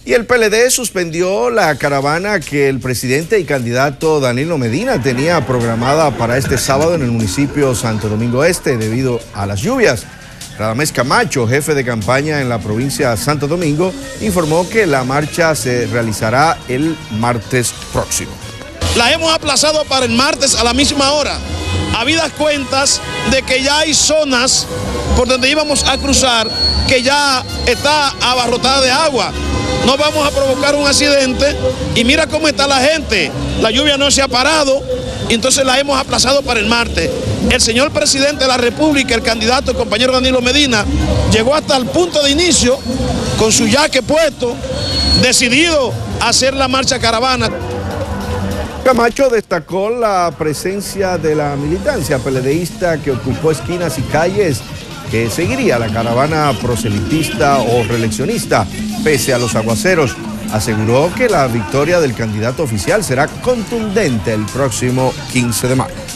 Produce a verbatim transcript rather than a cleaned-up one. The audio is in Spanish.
Y el P L D suspendió la caravana que el presidente y candidato Danilo Medina tenía programada para este sábado en el municipio Santo Domingo Este debido a las lluvias. Radamés Camacho, jefe de campaña en la provincia de Santo Domingo, informó que la marcha se realizará el martes próximo. La hemos aplazado para el martes a la misma hora, habidas cuentas de que ya hay zonas por donde íbamos a cruzar que ya está abarrotada de agua. No vamos a provocar un accidente y mira cómo está la gente. La lluvia no se ha parado, entonces la hemos aplazado para el martes. El señor presidente de la República, el candidato, el compañero Danilo Medina, llegó hasta el punto de inicio con su yaque puesto, decidido a hacer la marcha caravana. Camacho destacó la presencia de la militancia peledeísta que ocupó esquinas y calles, que seguiría la caravana proselitista o reeleccionista pese a los aguaceros. Aseguró que la victoria del candidato oficial será contundente el próximo quince de mayo.